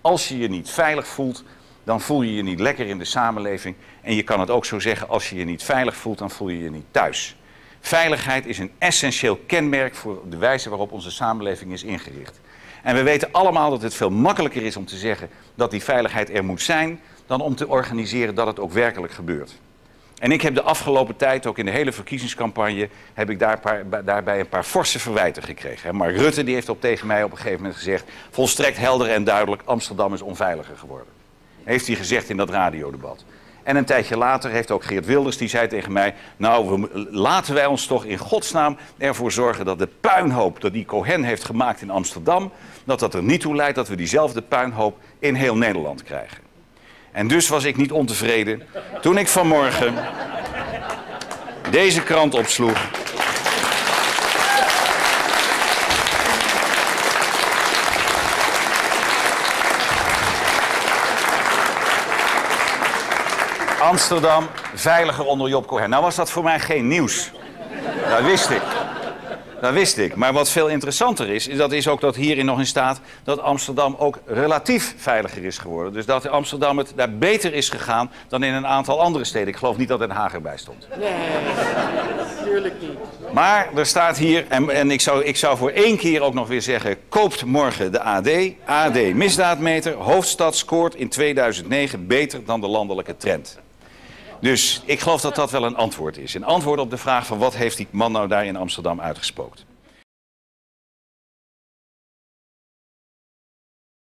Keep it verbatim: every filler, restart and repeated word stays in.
Als je je niet veilig voelt, dan voel je je niet lekker in de samenleving. En je kan het ook zo zeggen, als je je niet veilig voelt, dan voel je je niet thuis. Veiligheid is een essentieel kenmerk voor de wijze waarop onze samenleving is ingericht. En we weten allemaal dat het veel makkelijker is om te zeggen dat die veiligheid er moet zijn, dan om te organiseren dat het ook werkelijk gebeurt. En ik heb de afgelopen tijd, ook in de hele verkiezingscampagne, heb ik daar paar, daarbij een paar forse verwijten gekregen. Mark Rutte die heeft op tegen mij op een gegeven moment gezegd, volstrekt helder en duidelijk, Amsterdam is onveiliger geworden. Heeft hij gezegd in dat radiodebat. En een tijdje later heeft ook Geert Wilders, die zei tegen mij, nou, we, laten wij ons toch in godsnaam ervoor zorgen dat de puinhoop dat die Cohen heeft gemaakt in Amsterdam, dat dat er niet toe leidt dat we diezelfde puinhoop in heel Nederland krijgen. En dus was ik niet ontevreden toen ik vanmorgen deze krant opsloeg. Amsterdam veiliger onder Job Cohen. Nou was dat voor mij geen nieuws. Dat wist ik. Dat wist ik. Maar wat veel interessanter is, is dat is ook dat hierin nog in staat dat Amsterdam ook relatief veiliger is geworden. Dus dat Amsterdam het daar beter is gegaan dan in een aantal andere steden. Ik geloof niet dat Den Haag erbij stond. Nee, natuurlijk niet. Maar er staat hier, en, en ik, zou, ik zou voor één keer ook nog weer zeggen, koopt morgen de A D. A D misdaadmeter, hoofdstad scoort in tweeduizend negen beter dan de landelijke trend. Dus ik geloof dat dat wel een antwoord is. Een antwoord op de vraag van wat heeft die man nou daar in Amsterdam uitgespookt.